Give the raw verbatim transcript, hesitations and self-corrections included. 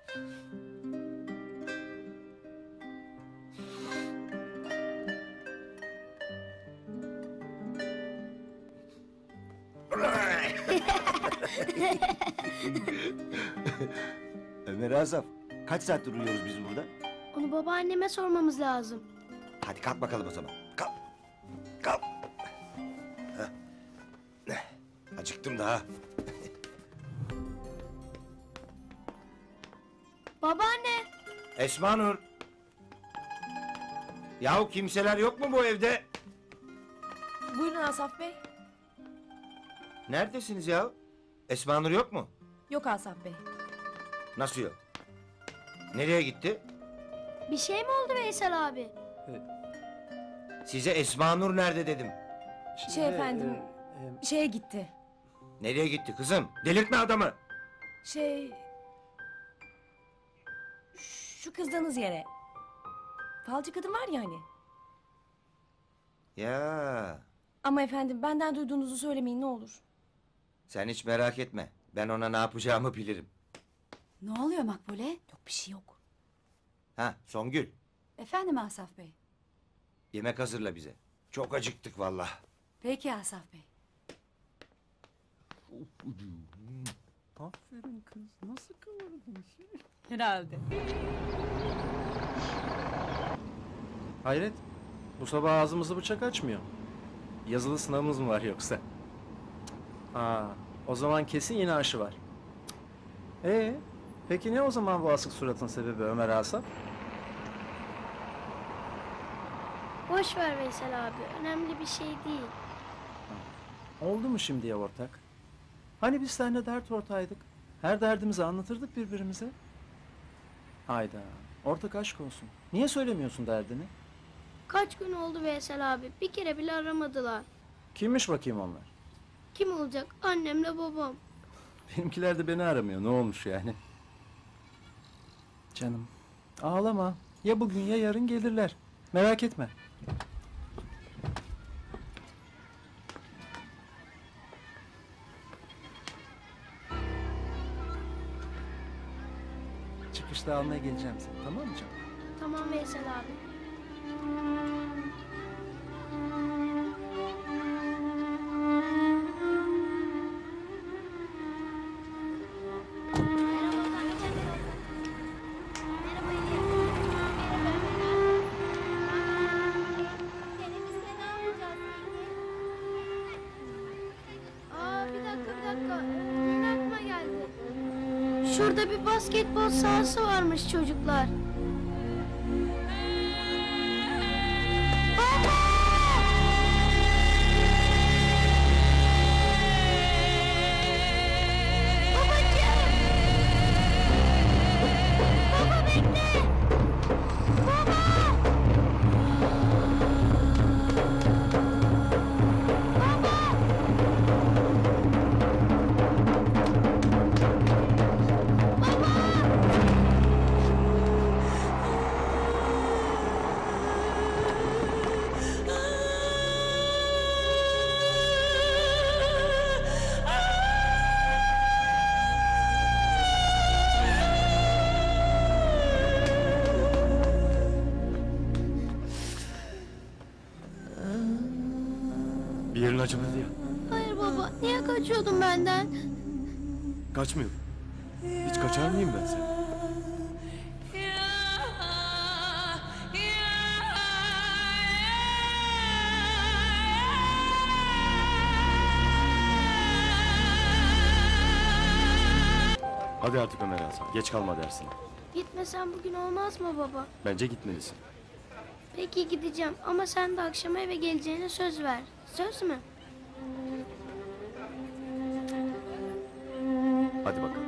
Ömer Asaf, kaç saattir uyuyoruz biz burada? Onu babaanneme sormamız lazım. Hadi kalk bakalım o zaman. Kalk. Kalk. Heh. Acıktım daha. Babaanne! Esma Nur. Yahu kimseler yok mu bu evde? Buyurun Asaf Bey. Neredesiniz ya? Esma Nur yok mu? Yok Asaf Bey. Nasıl yok? Nereye gitti? Bir şey mi oldu Veysel abi? Size Esma Nur nerede dedim. Şey efendim, şeye gitti. Nereye gitti kızım? Delirtme adamı. Şey... Şu kızdığınız yere. Falcı kadın var ya hani. Ya, Ama efendim benden duyduğunuzu söylemeyin ne olur. sen hiç merak etme. Ben ona ne yapacağımı bilirim. Ne oluyor Makbule? Yok bir şey yok. Ha, Songül. Efendim Asaf Bey. Yemek hazırla bize. Çok acıktık vallahi. Peki Asaf Bey. Aferin kız. Nasıl kıvırdın şey? Herhalde. Hayret. Bu sabah ağzımızı bıçak açmıyor. Yazılı sınavımız mı var yoksa? Aa, o zaman kesin yine aşı var. Ee, peki ne o zaman bu asık suratın sebebi Ömer Asaf? Boş ver Veysel abi. Önemli bir şey değil. Oldu mu şimdiye ortak? Hani biz seninle dert ortağıydık. Her derdimizi anlatırdık birbirimize. Hayda, ortak aşk olsun. Niye söylemiyorsun derdini? Kaç gün oldu Veysel abi? Bir kere bile aramadılar. Kimmiş bakayım onlar? Kim olacak? Annemle babam. Benimkiler de beni aramıyor. Ne olmuş yani? Canım, ağlama. Ya bugün ya yarın gelirler. Merak etme. Çıkışta almaya geleceğim seni. Tamam mı canım? Tamam Veysel abi. Aa, bir dakika bir dakika. Yine aklıma geldi. Şurada bir basketbol sahası varmış çocuklar. Bir yerin acımadı ya. Hayır baba, niye kaçıyordun benden? Kaçmıyorum. Hiç kaçar mıyım ben sen? Hadi artık Ömer Hasan. Geç kalma dersine. Gitmesen bugün olmaz mı baba? Bence gitmelisin. Peki gideceğim ama sen de akşama eve geleceğine söz ver. Söz mü? Hadi bakalım.